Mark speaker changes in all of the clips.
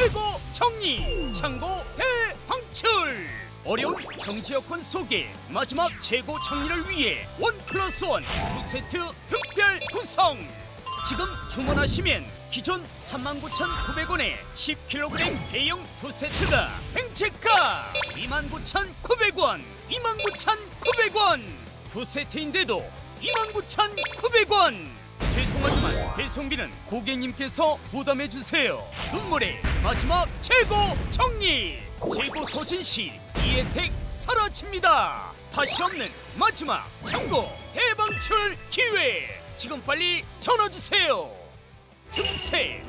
Speaker 1: 최고 정리 창고 대방출. 어려운 경제 여건 속에 마지막 최고 정리를 위해 1+1 2세트 특별 구성. 지금 주문하시면 기존 39,900원에 10kg 대용 2세트가 횡재가 29,900원, 29,900원. 2세트인데도 29,900원. 죄송하지만 배송비는 고객님께서 부담해주세요. 눈물의 마지막 최고 정리. 재고 소진 시 이 혜택 사라집니다. 다시 없는 마지막 창고 대방출 기회. 지금 빨리 전화주세요. 틈새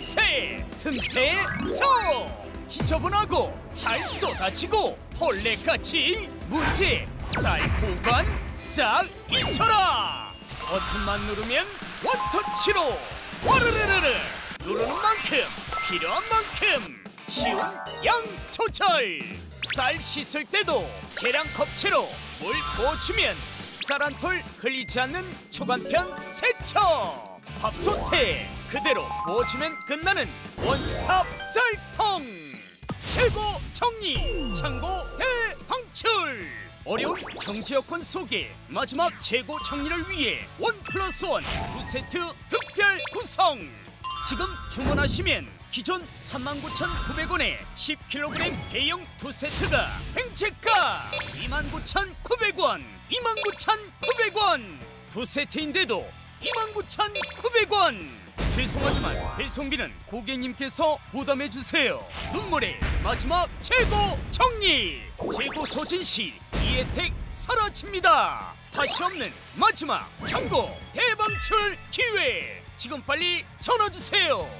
Speaker 1: 소. 지저분하고 잘 쏟아지고 벌레같이 문제 쌀 보관 싹 잊혀라. 버튼만 누르면 원터치로 와르르르르. 누르는 만큼 필요한 만큼 쉬운 양 조절. 쌀 씻을 때도 계량 컵채로 물 부어주면 쌀 한 톨 흘리지 않는 초간편 세척. 밥솥에 그대로 부어주면 끝나는 원스톱 쌀통. 최고 정리 창고 대방출. 어려운 경제 여건 속에 마지막 최고 정리를 위해 1+1 2세트 특별 구성. 지금 주문하시면 기존 39,900원에 10kg 대용 2세트가 횡재가 29,900원, 29,900원. 2세트인데도 29,900원. 죄송하지만 배송비는 고객님께서 부담해주세요. 눈물의 마지막 최고 정리. 재고 소진 시 이 혜택 사라집니다. 다시 없는 마지막 창고 대방출 기회. 지금 빨리 전화주세요.